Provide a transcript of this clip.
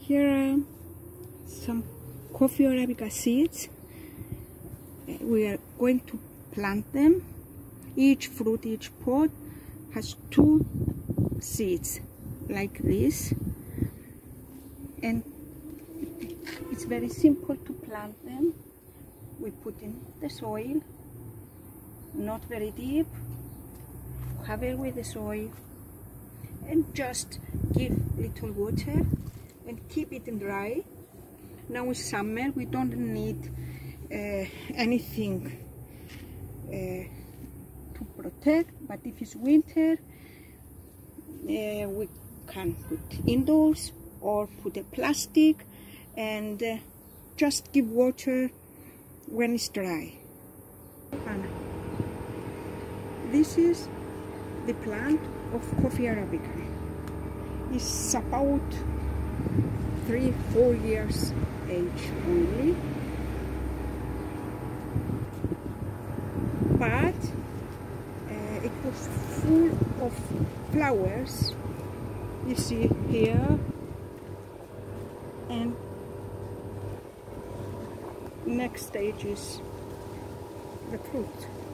Here are some coffee Arabica seeds. We are going to plant them. Each fruit, each pod has 2 seeds like this, and it's very simple to plant them. We put in the soil, not very deep, cover with the soil, and just give little water and keep it dry. Now it's summer, we don't need anything to protect, but if it's winter, we can put indoors or put a plastic and just give water when it's dry. This is the plant of coffee Arabica. It's about 3-4 years age only, but it was full of flowers, you see here, and next stage is the fruit.